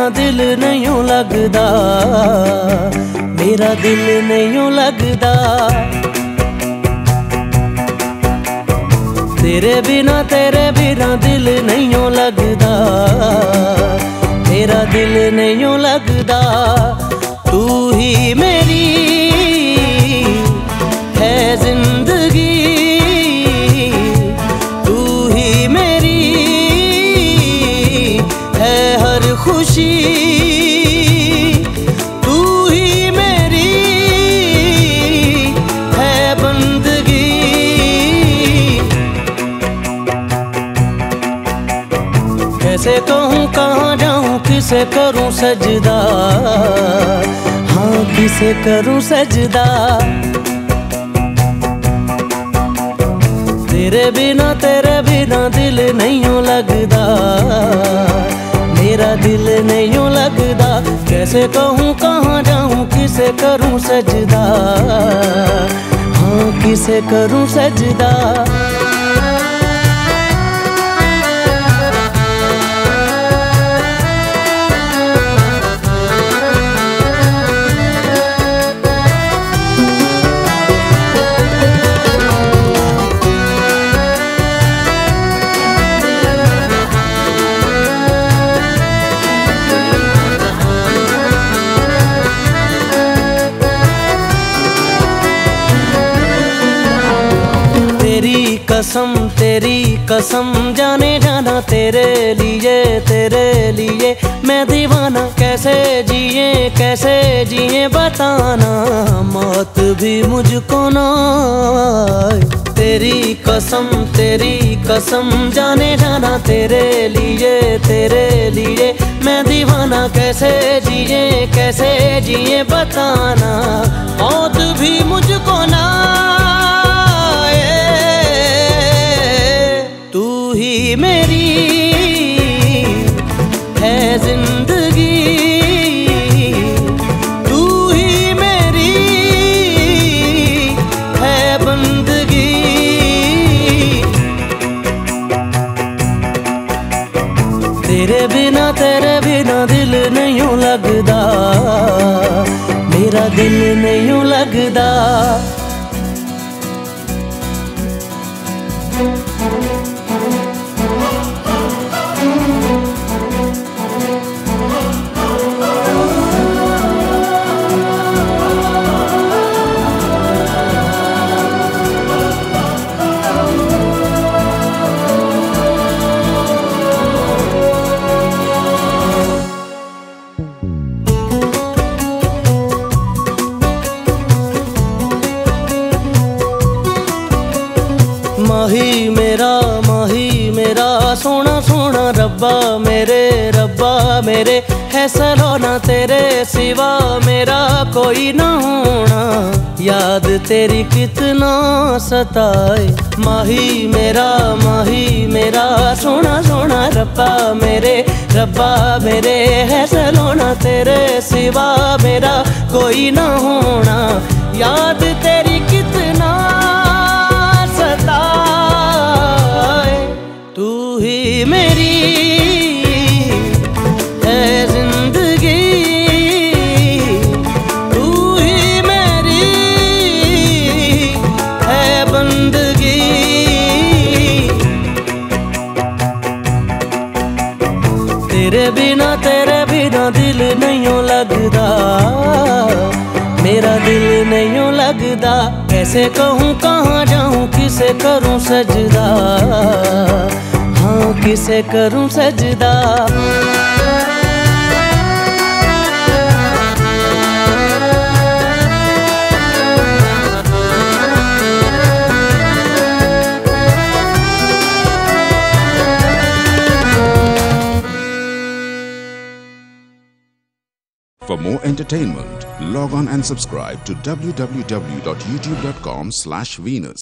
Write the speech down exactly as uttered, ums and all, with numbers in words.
बिना दिल नहीं लगदा, मेरा दिल नहीं लगदा। तेरे बिना तेरे बिना दिल नहीं लगदा, मेरा दिल नहीं लगदा। तू ही मेरी है जिंदगी, तू ही मेरी है हर खुशी, तू ही मेरी है बंदगी। कैसे कहूँ कहाँ जाऊँ किसे करूँ सजदा, हाँ किसे करूँ सजदा। तेरे बिना तेरे बिना दिल नहीं लगदा, मेरा दिल नहीं लगदा। कैसे कहूँ कहाँ जाऊँ किसे करूँ सजदा, हाँ किसे करूँ सजदा। तेरी कसम तेरी कसम जाने जाना तेरे लिए तेरे लिए मैं दीवाना। कैसे जिए कैसे जिए बताना, मौत भी मुझको ना आए। तेरी कसम तेरी कसम जाने जाना तेरे लिए तेरे लिए मैं दीवाना। कैसे जिए कैसे जिए बताना, मौत भी मुझको ना आए। तू ही मेरी है जिंदगी, तू ही मेरी है बंदगी। तेरे बिना तेरे बिना दिल नहीं लगदा, मेरा दिल नहीं लगदा। माही मेरा माही मेरा सोना सोना रब्बा मेरे रब्बा मेरे है सलोना। तेरे सिवा मेरा कोई ना होना, याद तेरी कितना सताए। माही मेरा माही मेरा सोना सोना रब्बा मेरे रब्बा मेरे है सलोना। तेरे सिवा मेरा कोई ना होना, याद तेरी कितना सताए। तू ही मेरी है जिंदगी, तू ही मेरी है बंदगी। तेरे बिना तेरे बिना दिल नहीं लगदा, मेरा दिल नहीं लगदा। कैसे कहूँ कहाँ जाऊँ किसे करूँ सजदा, हाँ किसे करूँ सजदा। For more entertainment, log on and subscribe to w w w dot youtube dot com slash Venus.